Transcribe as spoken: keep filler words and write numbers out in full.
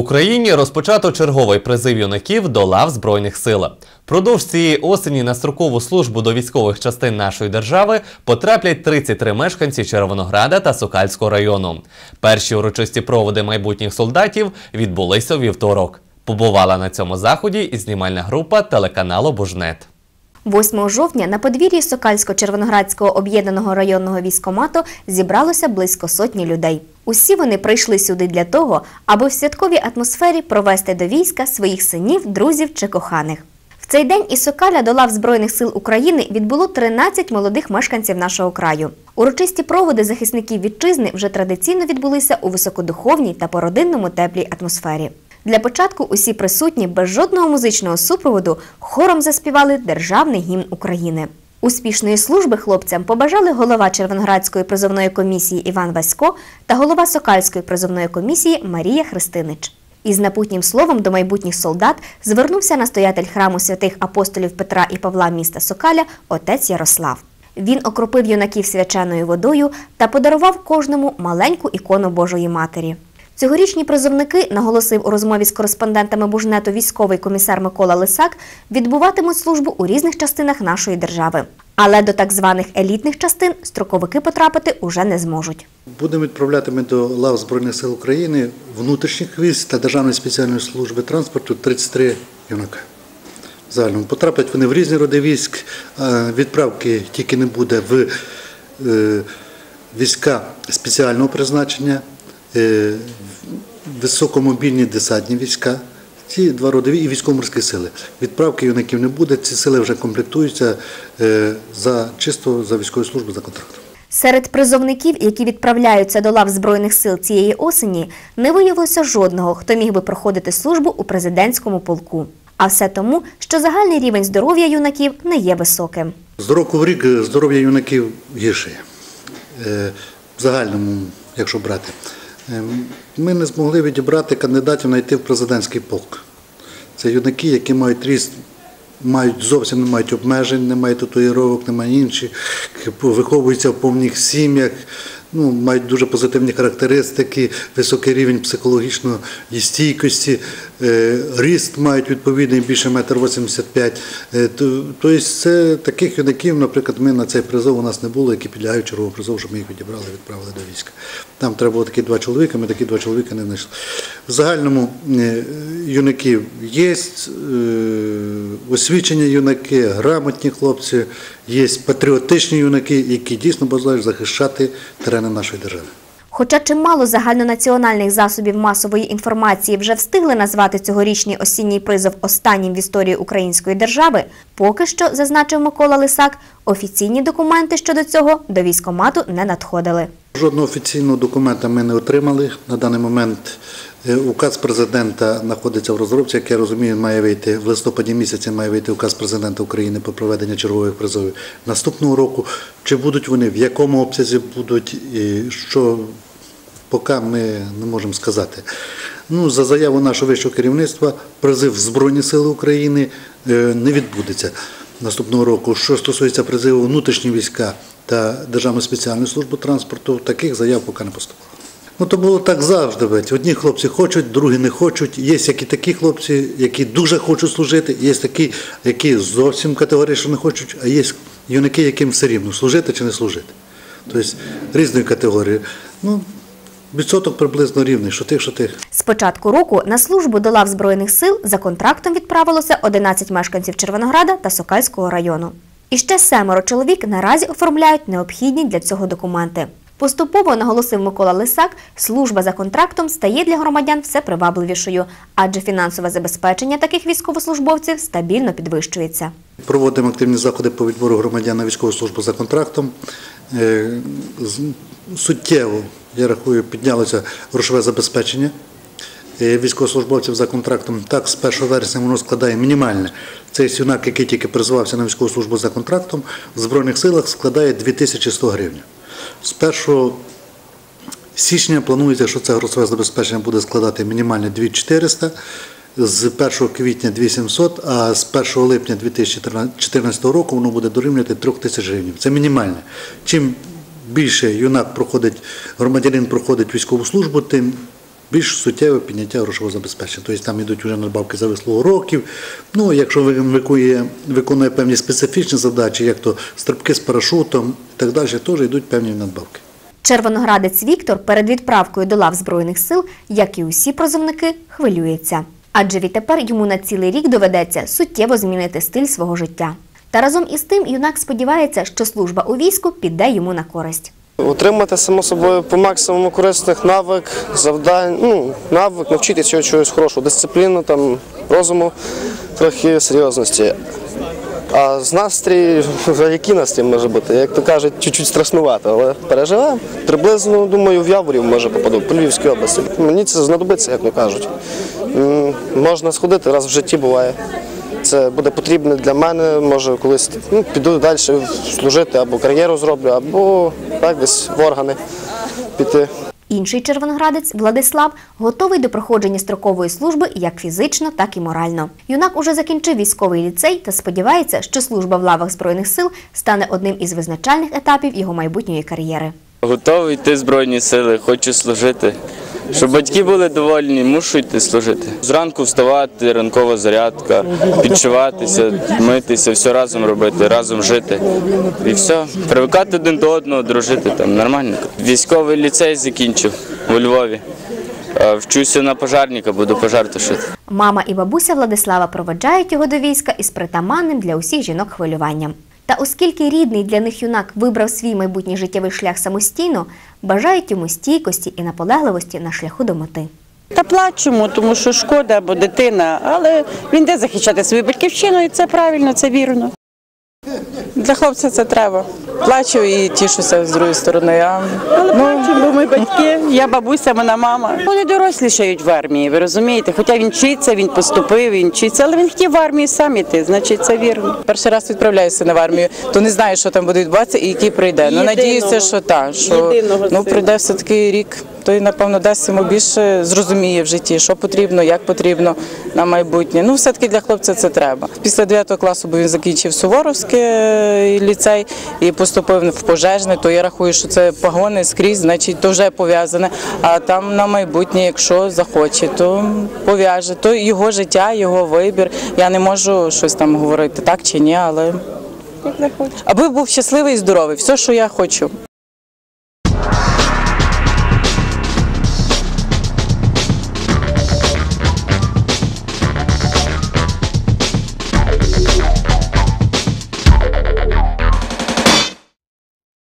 Україні розпочато черговий призив юнаків до лав Збройних сил. Продовж цієї осені на строкову службу до військових частин нашої держави потраплять тридцять три мешканці Червонограда та Сокальського району. Перші урочисті проводи майбутніх солдатів відбулися у вівторок. Побувала на цьому заході і знімальна група телеканалу «Бужнет». восьмого жовтня на подвір'ї Сокальсько-Червоноградського об'єднаного районного військкомату зібралося близько сотні людей. Усі вони прийшли сюди для того, аби в святковій атмосфері провести до війська своїх синів, друзів чи коханих. В цей день із Сокаля до лав Збройних сил України відбуло тринадцять молодих мешканців нашого краю. Урочисті проводи захисників вітчизни вже традиційно відбулися у високодуховній та по-родинному теплій атмосфері. Для початку усі присутні без жодного музичного супроводу хором заспівали державний гімн України. Успішної служби хлопцям побажали голова Червоноградської призовної комісії Іван Васько та голова Сокальської призовної комісії Марія Христинич. Із напутнім словом до майбутніх солдат звернувся настоятель храму святих апостолів Петра і Павла міста Сокаля отець Ярослав. Він окропив юнаків свяченою водою та подарував кожному маленьку ікону Божої Матері. Цьогорічні призовники, наголосив у розмові з кореспондентами Бужнету військовий комісар Микола Лисак, відбуватимуть службу у різних частинах нашої держави. Але до так званих елітних частин строковики потрапити уже не зможуть. Будемо відправляти ми до лав Збройних сил України, внутрішніх військ та Державної спеціальної служби транспорту тридцять три юнака. В загальному потрапять вони в різні роди військ, відправки тільки не буде в війська спеціального призначення, високомобільні десантні війська, ці два родові і військово-морські сили. Відправки юнаків не буде, ці сили вже комплектуються за, чисто за військову службу за контрактом. Серед призовників, які відправляються до лав Збройних сил цієї осені, не виявилося жодного, хто міг би проходити службу у президентському полку. А все тому, що загальний рівень здоров'я юнаків не є високим. З року в рік здоров'я юнаків гіршає. В загальному, якщо брати. Ми не змогли відібрати кандидатів на йти в президентський полк. Це юнаки, які мають ріст, мають, зовсім не мають обмежень, не мають татуїровок, не мають інші, виховуються в повних сім'ях, ну, мають дуже позитивні характеристики, високий рівень психологічної стійкості, е, ріст мають відповідний більше метр вісімдесят п'ять. Е, тобто це таких юнаків, наприклад, ми на цей призов у нас не було, які підлягають черговий призов, щоб ми їх відібрали, відправили до війська. Там треба було такі два чоловіка, ми такі два чоловіка не знайшли. В загальному е, юнаків є, е, освічені юнаки, грамотні хлопці, є патріотичні юнаки, які дійсно бажають захищати терени нашої держави. Хоча чимало загальнонаціональних засобів масової інформації вже встигли назвати цьогорічний осінній призов останнім в історії української держави, поки що, зазначив Микола Лисак, офіційні документи щодо цього до військкомату не надходили. Жодного офіційного документа ми не отримали. На даний момент указ президента знаходиться в розробці, як я розумію, має вийти в листопаді місяці, має вийти указ президента України про проведення чергових призовів наступного року. Чи будуть вони, в якому обсязі будуть, і що, поки ми не можемо сказати. Ну, за заяву нашого вищого керівництва, призив в Збройні сили України не відбудеться наступного року. Що стосується призиву внутрішні війська та Державну спеціальну службу транспорту, таких заяв поки не поступало. Ну, то було так завжди. Одні хлопці хочуть, другі не хочуть. Є які такі хлопці, які дуже хочуть служити, є такі, які зовсім категорично не хочуть, а є юнаки, яким все рівно, служити чи не служити. Тобто різної категорії. Ну, відсоток приблизно рівний, що тих, що тих. З початку року на службу до лав Збройних сил за контрактом відправилося одинадцять мешканців Червонограда та Сокальського району. І ще семеро чоловік наразі оформляють необхідні для цього документи. Поступово, наголосив Микола Лисак, служба за контрактом стає для громадян все привабливішою, адже фінансове забезпечення таких військовослужбовців стабільно підвищується. Проводимо активні заходи по відбору громадян на військову службу за контрактом. Суттєво, я рахую, піднялося грошове забезпечення військовослужбовців за контрактом. Так, з першого вересня воно складає мінімальне. Цей юнак, який тільки призивався на військову службу за контрактом, в Збройних силах складає дві тисячі сто гривень. З першого січня планується, що це грошове забезпечення буде складати мінімальне дві тисячі чотириста, з першого квітня дві тисячі сімсот, а з першого липня дві тисячі чотирнадцятого року воно буде дорівнювати три тисячі гривень. Це мінімальне. Чим більше юнак проходить, громадянин проходить військову службу, тим більш суттєве підняття грошового забезпечення. Тобто там йдуть вже надбавки за вислугу років. Ну, якщо виконує, виконує певні специфічні задачі, як то стрибки з парашутом і так далі, теж йдуть певні надбавки. Червоноградець Віктор перед відправкою до лав Збройних сил, як і усі призовники, хвилюється. Адже відтепер йому на цілий рік доведеться суттєво змінити стиль свого життя. Та разом із тим юнак сподівається, що служба у війську піде йому на користь. Отримати, само собою, по максимуму корисних навик, завдань, ну, навик, навчитися чогось хорошого, дисципліну, там, розуму, трохи серйозності. А з настрій, який настрій може бути, як то кажуть, чуть-чуть страшнувато, але переживемо. Приблизно, думаю, в Яворів може попаду, по Львівській області. Мені це знадобиться, як то кажуть. Можна сходити, раз в житті буває. Це буде потрібно для мене, може колись ну, піду далі служити, або кар'єру зроблю, або так десь в органи піти. Інший червоноградець Владислав готовий до проходження строкової служби як фізично, так і морально. Юнак уже закінчив військовий ліцей та сподівається, що служба в лавах Збройних сил стане одним із визначальних етапів його майбутньої кар'єри. Готовий йти в Збройні сили, хочу служити. Щоб батьки були довольні, мушу йти служити. Зранку вставати, ранкова зарядка, підшиватися, митися, все разом робити, разом жити. І все. Привикати один до одного, дружити там нормально. Військовий ліцей закінчив у Львові. Вчуся на пожарника, буду пожар тушити. Мама і бабуся Владислава проведжають його до війська із притаманним для усіх жінок хвилюванням. Та оскільки рідний для них юнак вибрав свій майбутній життєвий шлях самостійно, бажають йому стійкості і наполегливості на шляху до мети. Та плачемо, тому що шкода, бо дитина, але він йде захищати свою батьківщину, і це правильно, це вірно. Для хлопця це треба. Плачу і тішуся з другої сторони. А... Але ну, плачу, бо ми батьки, я бабуся, вона мама. Вони дорослішають в армії, ви розумієте? Хоча він вчиться, він поступив, він вчиться, але він хотів в армію сам іти, значить це вірно. Перший раз відправляюся в армію, то не знаю, що там буде відбуватися і який прийде. Ну, надіюся, що так, що ну, прийде все-таки рік. Той, напевно, дасть йому більше, зрозуміє в житті, що потрібно, як потрібно на майбутнє. Ну, все-таки для хлопця це треба. Після дев'ятого класу він закінчив Суворовський ліцей і поступив в пожежний, то я рахую, що це погони скрізь, значить, то вже пов'язане. А там на майбутнє, якщо захоче, то пов'яже. То його життя, його вибір. Я не можу щось там говорити так чи ні, але аби був щасливий і здоровий, все, що я хочу.